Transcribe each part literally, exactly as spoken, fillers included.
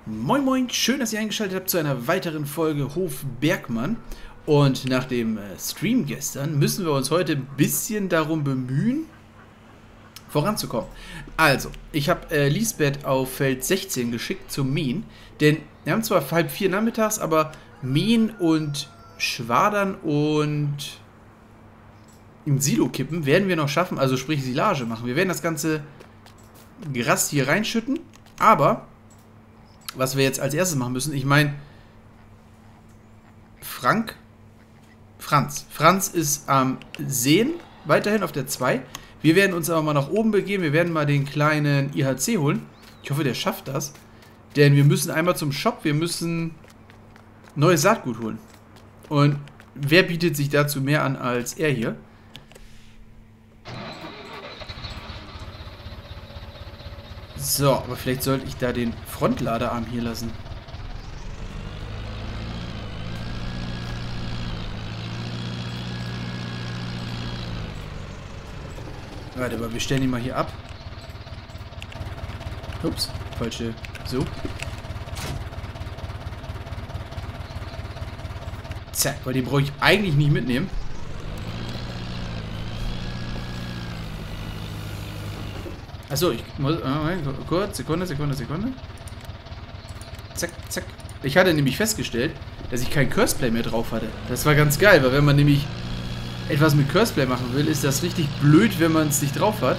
Moin Moin, schön, dass ihr eingeschaltet habt zu einer weiteren Folge Hof Bergmann. Und nach dem äh, Stream gestern müssen wir uns heute ein bisschen darum bemühen, voranzukommen. Also, ich habe äh, Lisbeth auf Feld sechzehn geschickt zum Mähen, denn wir haben zwar halb vier nachmittags, aber Mähen und Schwadern und im Silo kippen werden wir noch schaffen, also sprich Silage machen. Wir werden das ganze Gras hier reinschütten, aber was wir jetzt als erstes machen müssen, ich meine, Frank, Franz, Franz ist am Seen, weiterhin auf der zwei. Wir werden uns aber mal nach oben begeben, wir werden mal den kleinen I H C holen. Ich hoffe, der schafft das, denn wir müssen einmal zum Shop, wir müssen neues Saatgut holen. Und wer bietet sich dazu mehr an als er hier? So, aber vielleicht sollte ich da den Frontladerarm hier lassen. Warte mal, wir stellen ihn mal hier ab. Ups, falsche. So. Zack, weil den brauche ich eigentlich nicht mitnehmen. Achso, ich muss. Oh, kurz, Sekunde, Sekunde, Sekunde. Zack, zack. Ich hatte nämlich festgestellt, dass ich kein Curseplay mehr drauf hatte. Das war ganz geil, weil wenn man nämlich etwas mit Curseplay machen will, ist das richtig blöd, wenn man es nicht drauf hat.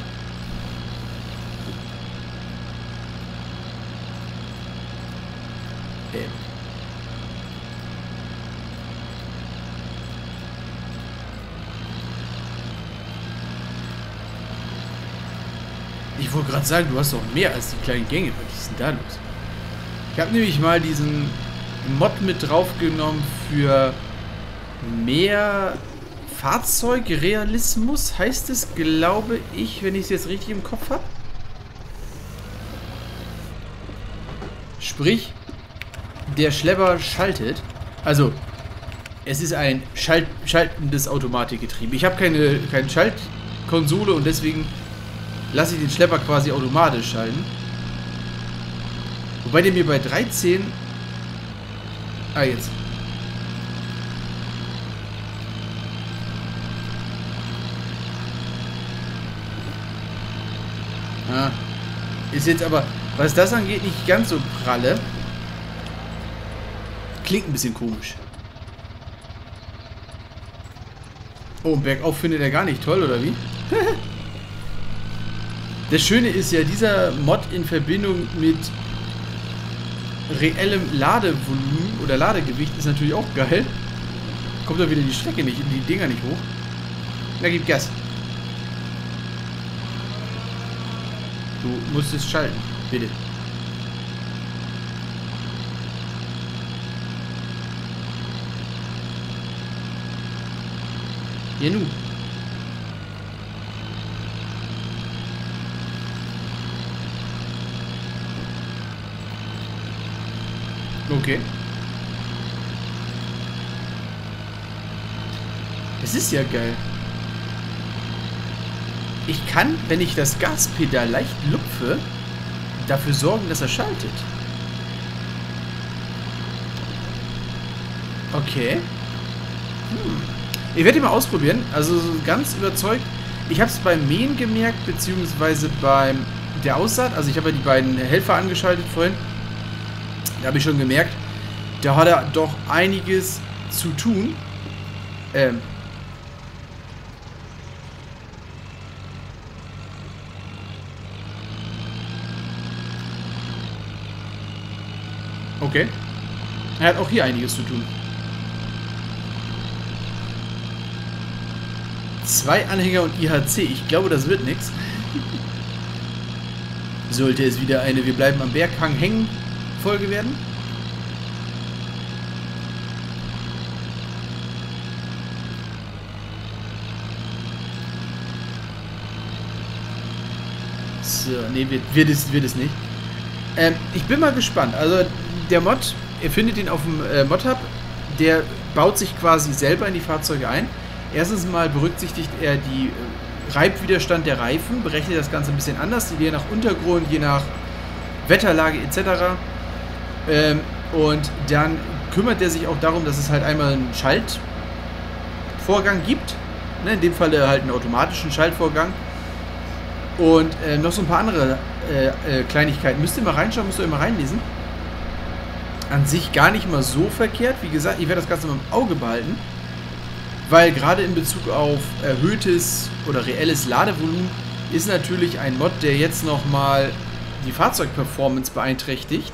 Ey. Ich wollte gerade sagen, du hast doch mehr als die kleinen Gänge. Was ist denn da los? Ich habe nämlich mal diesen Mod mit draufgenommen für mehr Fahrzeugrealismus, heißt es, glaube ich, wenn ich es jetzt richtig im Kopf habe. Sprich, der Schlepper schaltet. Also, es ist ein Schalt schaltendes Automatikgetriebe. Ich habe keine, keine Schaltkonsole und deswegen lasse ich den Schlepper quasi automatisch schalten. Wobei der mir bei dreizehn... Ah, jetzt. Ah. Ist jetzt aber, was das angeht, nicht ganz so pralle. Klingt ein bisschen komisch. Oh, bergauf findet er gar nicht toll, oder wie? Das Schöne ist ja, dieser Mod in Verbindung mit reellem Ladevolumen oder Ladegewicht ist natürlich auch geil. Kommt doch wieder die Strecke nicht, die Dinger nicht hoch. Na, gib Gas. Du musst es schalten, bitte. Ja, nun. Okay. Es ist ja geil. Ich kann, wenn ich das Gaspedal leicht lupfe, dafür sorgen, dass er schaltet. Okay. Hm. Ich werde ihn mal ausprobieren. Also ganz überzeugt. Ich habe es beim Mähen gemerkt, beziehungsweise beim der Aussaat. Also ich habe ja die beiden Helfer angeschaltet vorhin. Da habe ich schon gemerkt, da hat er doch einiges zu tun. Ähm. Okay. Er hat auch hier einiges zu tun. Zwei Anhänger und I H C. Ich glaube, das wird nichts. Sollte es wieder eine Wir bleiben am Berghang hängen Folge werden. So, nee, wird, wird, es, wird es nicht. Ähm, ich bin mal gespannt. Also, der Mod, ihr findet ihn auf dem äh, Mod-Hub, der baut sich quasi selber in die Fahrzeuge ein. Erstens mal berücksichtigt er die äh, Reibwiderstand der Reifen, berechnet das Ganze ein bisschen anders, je nach Untergrund, je nach Wetterlage et cetera. Ähm, und dann kümmert er sich auch darum, dass es halt einmal einen Schaltvorgang gibt. Ne, in dem Fall halt einen automatischen Schaltvorgang. Und äh, noch so ein paar andere äh, äh, Kleinigkeiten. Müsst ihr mal reinschauen, müsst ihr mal reinlesen. An sich gar nicht mal so verkehrt. Wie gesagt, ich werde das Ganze mal im Auge behalten. Weil gerade in Bezug auf erhöhtes oder reelles Ladevolumen ist natürlich ein Mod, der jetzt nochmal die Fahrzeugperformance beeinträchtigt.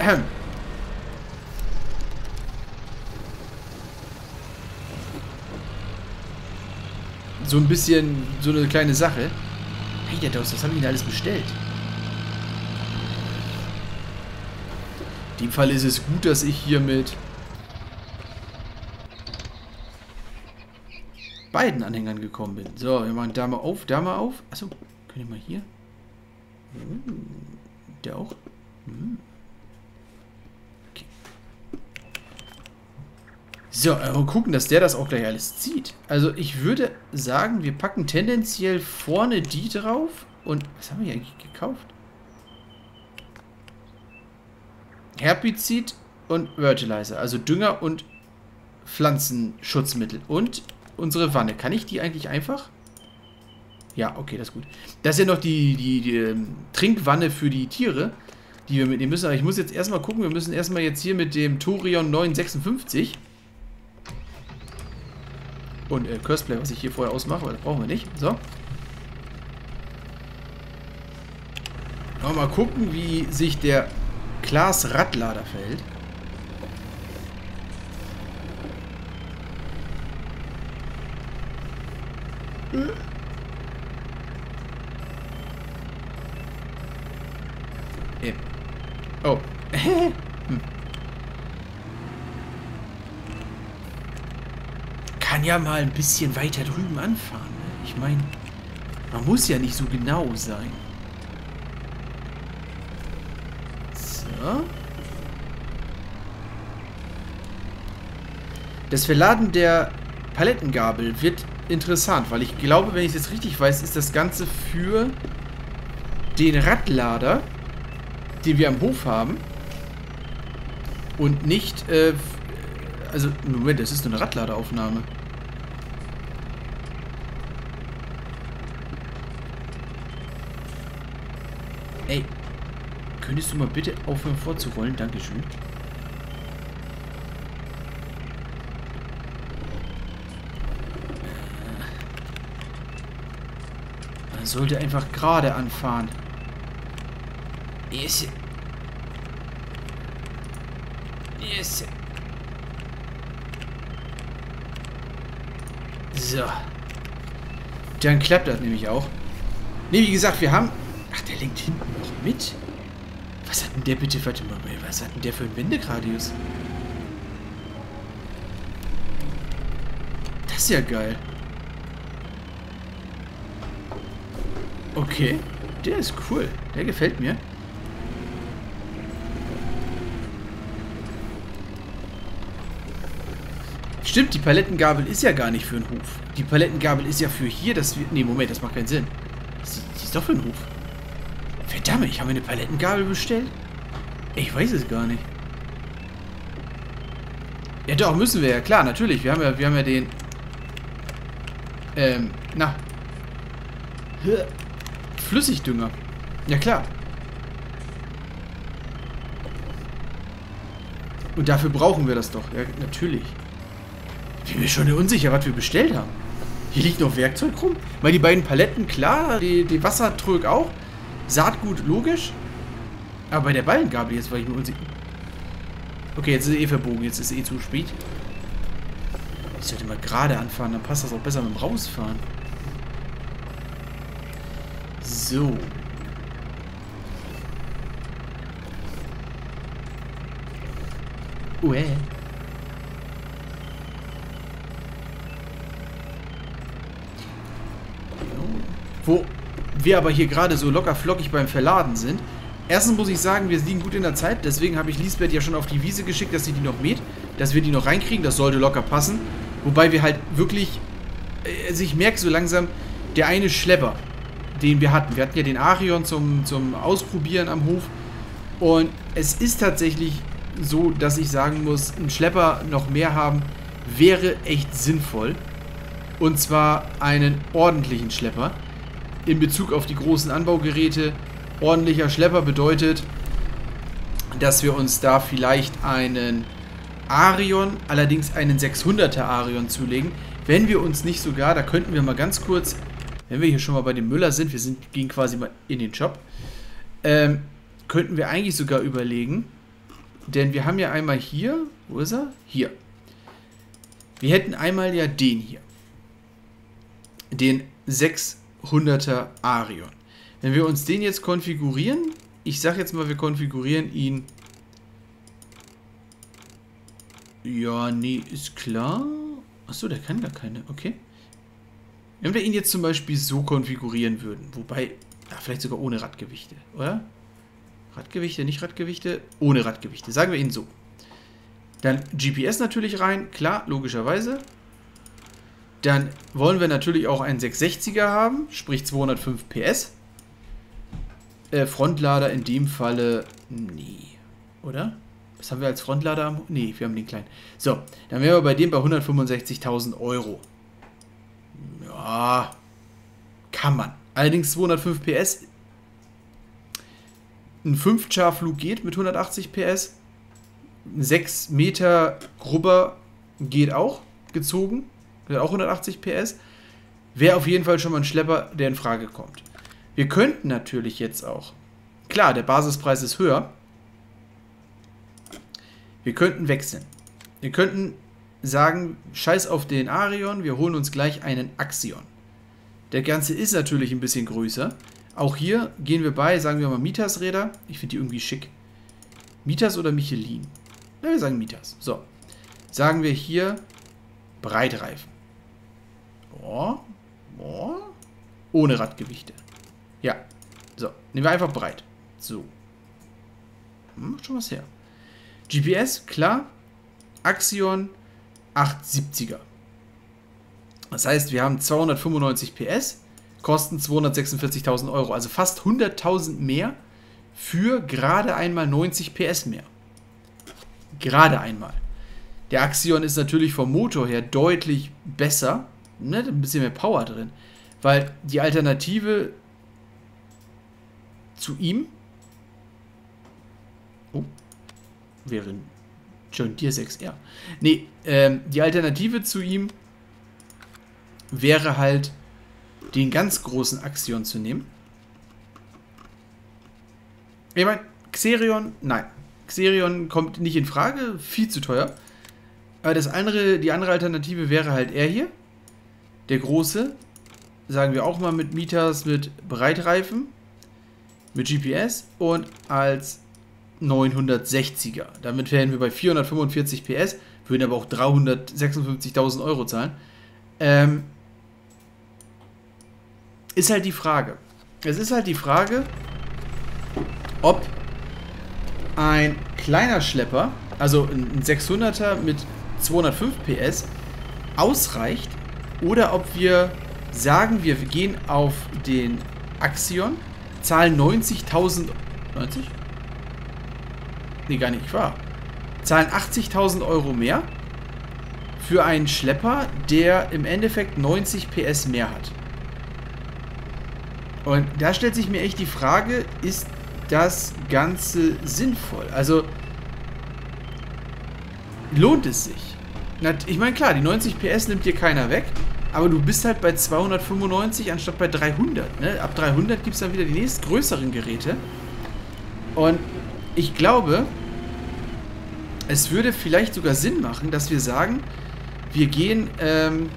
So ein bisschen, so eine kleine Sache. Hey, der Dos, was habe ich denn alles bestellt? In dem Fall ist es gut, dass ich hier mit beiden Anhängern gekommen bin. So, wir machen da mal auf, da mal auf. Achso, können wir mal hier? Hm, der auch? Hm. Okay. So, mal gucken, dass der das auch gleich alles zieht. Also ich würde sagen, wir packen tendenziell vorne die drauf. Und was haben wir hier eigentlich gekauft? Herbizid und Fertilizer. Also Dünger und Pflanzenschutzmittel. Und unsere Wanne. Kann ich die eigentlich einfach? Ja, okay, das ist gut. Das ist ja noch die, die, die ähm, Trinkwanne für die Tiere, die wir mitnehmen müssen. Aber ich muss jetzt erstmal gucken. Wir müssen erstmal jetzt hier mit dem Torion neun sechsundfünfzig und äh, Curseplay, was ich hier vorher ausmache, weil das brauchen wir nicht. So. Mal gucken, wie sich der Klaas Radlader verhält. Äh. Oh. hm. Kann ja mal ein bisschen weiter drüben anfahren. Ne? Ich meine, man muss ja nicht so genau sein. So. Das Verladen der Palettengabel wird interessant, weil ich glaube, wenn ich es jetzt richtig weiß, ist das Ganze für den Radlader, den wir am Hof haben. Und nicht, äh, also, Moment, das ist eine Radladeraufnahme. Ey, könntest du mal bitte aufhören vorzurollen? Dankeschön. Man sollte einfach gerade anfahren. Yes. Yes. So. Dann klappt das nämlich auch. Ne, wie gesagt, wir haben... Ach, der lenkt hinten noch mit? Was hat denn der bitte... Warte mal, was hat denn der für einen Wendegradius? Das ist ja geil. Okay. Der ist cool. Der gefällt mir. Stimmt, die Palettengabel ist ja gar nicht für den Hof. Die Palettengabel ist ja für hier, dass wir... Ne, Moment, das macht keinen Sinn. Die ist doch für den Hof. Verdammt, ich habe eine Palettengabel bestellt? Ich weiß es gar nicht. Ja doch, müssen wir ja, klar, natürlich. Wir haben ja, wir haben ja den... Ähm, na. Flüssigdünger. Ja, klar. Und dafür brauchen wir das doch. Ja, natürlich. Ich bin mir schon unsicher, was wir bestellt haben. Hier liegt noch Werkzeug rum. Weil die beiden Paletten, klar, die, die Wassertrög auch. Saatgut, logisch. Aber bei der Ballengabel jetzt war ich mir unsicher. Okay, jetzt ist er eh verbogen. Jetzt ist es eh zu spät. Ich sollte mal gerade anfahren, dann passt das auch besser mit dem Rausfahren. So. Uäh. Wo wir aber hier gerade so locker flockig beim Verladen sind. Erstens muss ich sagen, wir liegen gut in der Zeit. Deswegen habe ich Lisbeth ja schon auf die Wiese geschickt, dass sie die noch mäht. Dass wir die noch reinkriegen. Das sollte locker passen. Wobei wir halt wirklich... Also ich merke so langsam, der eine Schlepper, den wir hatten. Wir hatten ja den Arion zum, zum Ausprobieren am Hof. Und es ist tatsächlich so, dass ich sagen muss, ein Schlepper noch mehr haben, wäre echt sinnvoll. Und zwar einen ordentlichen Schlepper. In Bezug auf die großen Anbaugeräte. Ordentlicher Schlepper bedeutet, dass wir uns da vielleicht einen Arion, allerdings einen sechshunderter Arion zulegen. Wenn wir uns nicht sogar, da könnten wir mal ganz kurz, wenn wir hier schon mal bei dem Müller sind, wir sind, gehen quasi mal in den Shop, ähm, könnten wir eigentlich sogar überlegen, denn wir haben ja einmal hier, wo ist er? Hier. Wir hätten einmal ja den hier. Den sechshunderter Arion. Wenn wir uns den jetzt konfigurieren, ich sag jetzt mal, wir konfigurieren ihn. Ja, nee, ist klar. Achso, der kann gar keine, okay. Wenn wir ihn jetzt zum Beispiel so konfigurieren würden, wobei, ja, vielleicht sogar ohne Radgewichte, oder? Radgewichte, nicht Radgewichte, ohne Radgewichte, sagen wir ihn so. Dann G P S natürlich rein, klar, logischerweise. Dann wollen wir natürlich auch einen sechshundertsechziger haben, sprich zweihundertfünf P S. Äh, Frontlader in dem Falle, nee, oder? Was haben wir als Frontlader? Nee, wir haben den kleinen. So, dann wären wir bei dem bei hundertfünfundsechzigtausend Euro. Ja, kann man. Allerdings zweihundertfünf P S. Ein fünf Char-Flug geht mit hundertachtzig P S. Ein sechs Meter Grubber geht auch, gezogen. Hat auch hundertachtzig P S. Wäre auf jeden Fall schon mal ein Schlepper, der in Frage kommt. Wir könnten natürlich jetzt auch, klar, der Basispreis ist höher. Wir könnten wechseln. Wir könnten sagen, scheiß auf den Arion, wir holen uns gleich einen Axion. Der Ganze ist natürlich ein bisschen größer. Auch hier gehen wir bei, sagen wir mal Mitas-Räder. Ich finde die irgendwie schick. Mitas oder Michelin? Ja, wir sagen Mitas. So. Sagen wir hier Breitreifen. Boah. Boah. Ohne Radgewichte. Ja. So. Nehmen wir einfach breit. So. Hm, macht schon was her. G P S, klar. Axion achthundertsiebziger. Das heißt, wir haben zweihundertfünfundneunzig P S, kosten zweihundertsechsundvierzigtausend Euro. Also fast hunderttausend mehr für gerade einmal neunzig P S mehr. Gerade einmal. Der Axion ist natürlich vom Motor her deutlich besser. Ne, ein bisschen mehr Power drin. Weil die Alternative zu ihm oh, wäre ein John Deere sechs R. Nee, ähm, die Alternative zu ihm wäre halt, den ganz großen Axion zu nehmen. Ich meine, Xerion, nein. Xerion kommt nicht in Frage, viel zu teuer. Aber das andere, die andere Alternative wäre halt er hier. Der große, sagen wir auch mal mit Mitas, mit Breitreifen, mit G P S und als neunhundertsechziger. Damit wären wir bei vierhundertfünfundvierzig P S, würden aber auch dreihundertsechsundfünfzigtausend Euro zahlen. Ähm, ist halt die Frage. Es ist halt die Frage, ob ein kleiner Schlepper, also ein sechshunderter mit zweihundertfünf P S, ausreicht oder ob wir sagen, wir gehen auf den Axion, zahlen neunzigtausend, neunzig? Nee, gar nicht wahr. Zahlen achtzigtausend Euro mehr für einen Schlepper, der im Endeffekt neunzig P S mehr hat. Und da stellt sich mir echt die Frage, ist das Ganze sinnvoll? Also, lohnt es sich? Ich meine, klar, die neunzig P S nimmt dir keiner weg, aber du bist halt bei zweihundertfünfundneunzig anstatt bei dreihundert. Ne? Ab dreihundert gibt es dann wieder die nächstgrößeren Geräte. Und ich glaube, es würde vielleicht sogar Sinn machen, dass wir sagen, wir gehen, ähm...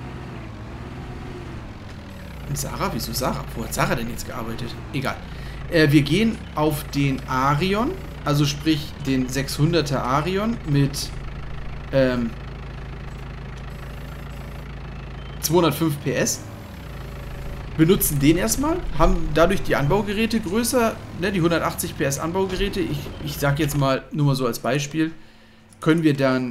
Sarah? Wieso Sarah? Wo hat Sarah denn jetzt gearbeitet? Egal. Äh, wir gehen auf den Arion, also sprich den sechshunderter Arion mit, ähm... zweihundertfünf P S. Benutzen den erstmal, haben dadurch die Anbaugeräte größer, ne, die hundertachtzig P S Anbaugeräte. Ich, ich sag jetzt mal, nur mal so als Beispiel, können wir dann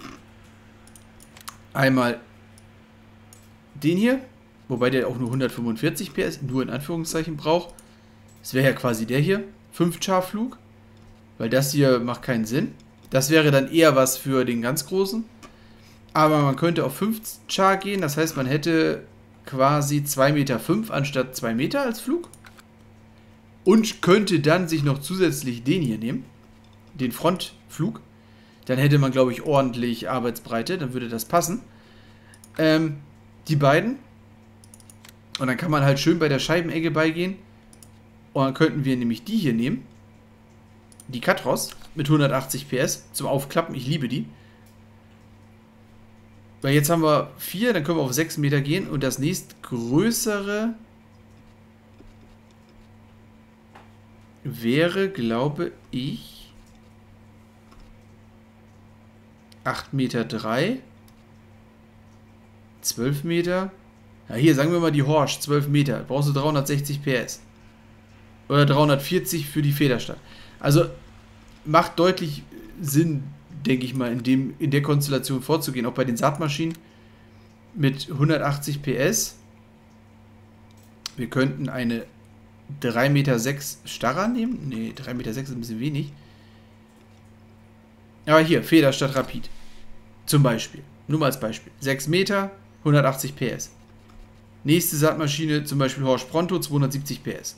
einmal den hier, wobei der auch nur hundertfünfundvierzig P S, nur in Anführungszeichen braucht. Das wäre ja quasi der hier, fünf Char Flug, weil das hier macht keinen Sinn. Das wäre dann eher was für den ganz Großen. Aber man könnte auf fünf Char gehen. Das heißt, man hätte quasi zwei Meter fünf anstatt zwei Meter als Flug. Und könnte dann sich noch zusätzlich den hier nehmen. Den Frontflug. Dann hätte man, glaube ich, ordentlich Arbeitsbreite. Dann würde das passen. Ähm, die beiden. Und dann kann man halt schön bei der Scheibenegge beigehen. Und dann könnten wir nämlich die hier nehmen. Die Katros mit hundertachtzig P S zum Aufklappen. Ich liebe die. Weil jetzt haben wir vier, dann können wir auf sechs Meter gehen. Und das nächstgrößere wäre, glaube ich, acht Meter drei. zwölf Meter. Ja, hier, sagen wir mal die Horsch, zwölf Meter. Brauchst du dreihundertsechzig P S. Oder dreihundertvierzig für die Federstadt. Also macht deutlich Sinn, denke ich mal, in, dem, in der Konstellation vorzugehen. Auch bei den Saatmaschinen mit hundertachtzig P S. Wir könnten eine drei Meter sechs Starrer nehmen. Ne, drei Meter sechs ist ein bisschen wenig. Aber hier, Federstadt Rapid. Zum Beispiel. Nur mal als Beispiel. sechs Meter, hundertachtzig P S. Nächste Saatmaschine, zum Beispiel Horsch Pronto, zweihundertsiebzig P S.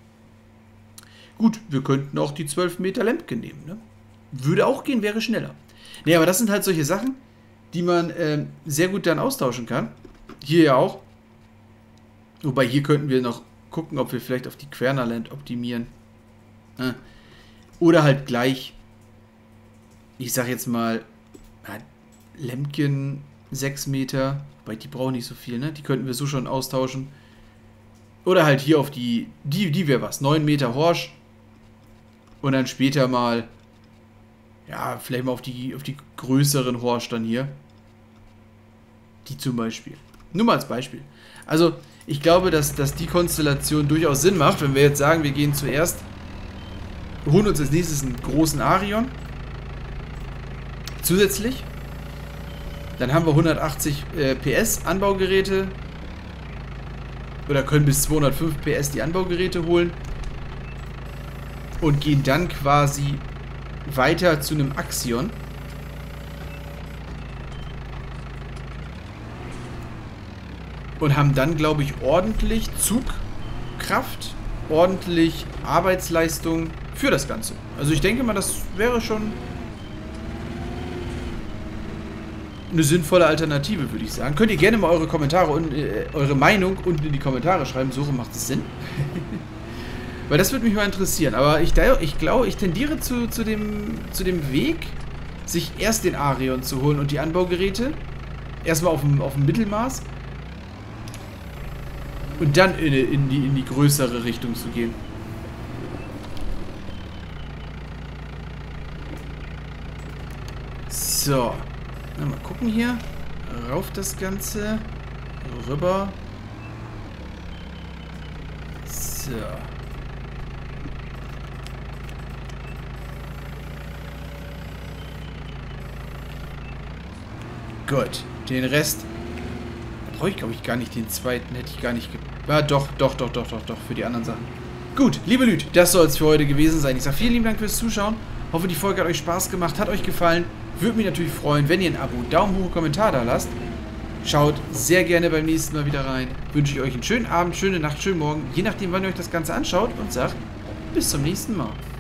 Gut, wir könnten auch die zwölf Meter Lempke nehmen, ne? Würde auch gehen, wäre schneller. Ne, aber das sind halt solche Sachen, die man ähm, sehr gut dann austauschen kann. Hier ja auch. Wobei, hier könnten wir noch gucken, ob wir vielleicht auf die Quernerland optimieren. Äh. Oder halt gleich, ich sag jetzt mal, ja, Lempken sechs Meter. Wobei, die brauchen nicht so viel, ne? Die könnten wir so schon austauschen. Oder halt hier auf die, die, die wäre was, neun Meter Horsch. Und dann später mal, ja, vielleicht mal auf die, auf die größeren Horsch dann hier. Die zum Beispiel. Nur mal als Beispiel. Also, ich glaube, dass, dass die Konstellation durchaus Sinn macht, wenn wir jetzt sagen, wir gehen zuerst, holen uns als nächstes einen großen Arion. Zusätzlich. Dann haben wir hundertachtzig äh, P S Anbaugeräte. Oder können bis zweihundertfünf P S die Anbaugeräte holen. Und gehen dann quasi weiter zu einem Axion. Und haben dann, glaube ich, ordentlich Zugkraft, ordentlich Arbeitsleistung für das Ganze. Also ich denke mal, das wäre schon eine sinnvolle Alternative, würde ich sagen. Könnt ihr gerne mal eure Kommentare und äh, eure Meinung unten in die Kommentare schreiben. So macht es Sinn. Weil das würde mich mal interessieren. Aber ich, ich glaube, ich tendiere zu, zu, dem, zu dem Weg, sich erst den Arion zu holen und die Anbaugeräte. Erstmal auf dem, auf dem Mittelmaß. Und dann in, in, die, in die größere Richtung zu gehen. So. Na, mal gucken hier. Rauf das Ganze. Rüber. So. Gut. Den Rest brauche ich, glaube ich, gar nicht. Den zweiten hätte ich gar nicht... Ja, doch, doch, doch, doch, doch, doch. Für die anderen Sachen. Gut, liebe Leute, das soll es für heute gewesen sein. Ich sage vielen lieben Dank fürs Zuschauen. Hoffe, die Folge hat euch Spaß gemacht, hat euch gefallen. Würde mich natürlich freuen, wenn ihr ein Abo, Daumen hoch, Kommentar da lasst. Schaut sehr gerne beim nächsten Mal wieder rein. Wünsche ich euch einen schönen Abend, schöne Nacht, schönen Morgen, je nachdem, wann ihr euch das Ganze anschaut und sagt bis zum nächsten Mal.